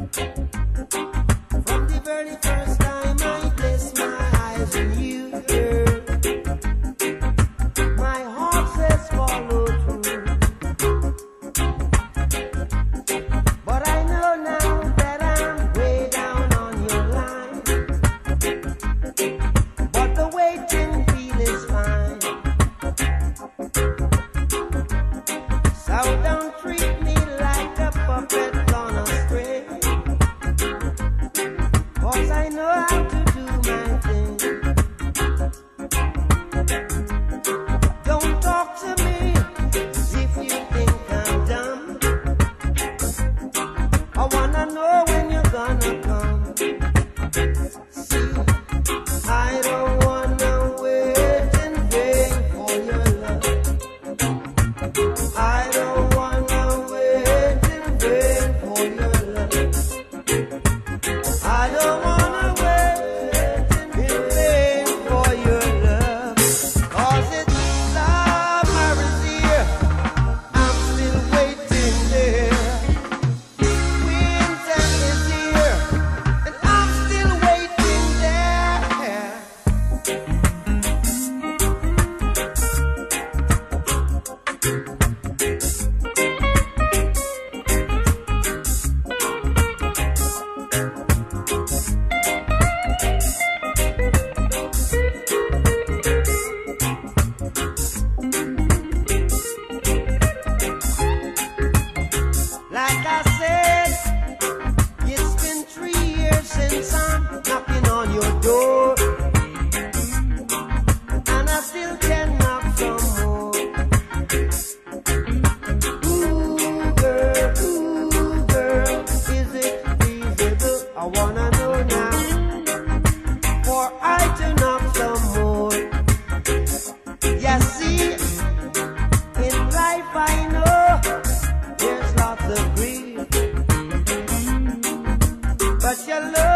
From the very first time I placed my eyes on you, girl, my heart says follow through. But I know now that I'm way down on your line. But the waiting feel is fine. So don't treat me like a puppet on a string. 'Cause I know how to do my thing. Don't talk to me as if you think I'm dumb. I wanna know when you're gonna come. See, I don't wanna wait in vain for your love. I don't wanna wait in vain for your love. I don't wanna wait in vain for your love. 'Cause it's summer is here, I'm still waiting there. Winter is here, and I'm still waiting there. Like I said, it's been 3 years since I'm knocking on your door, and I still can knock some more. Ooh, girl, is it feasible? I wanna know now, for I to knock some more. Yeah, see, in life I know there's lots of grief, but your love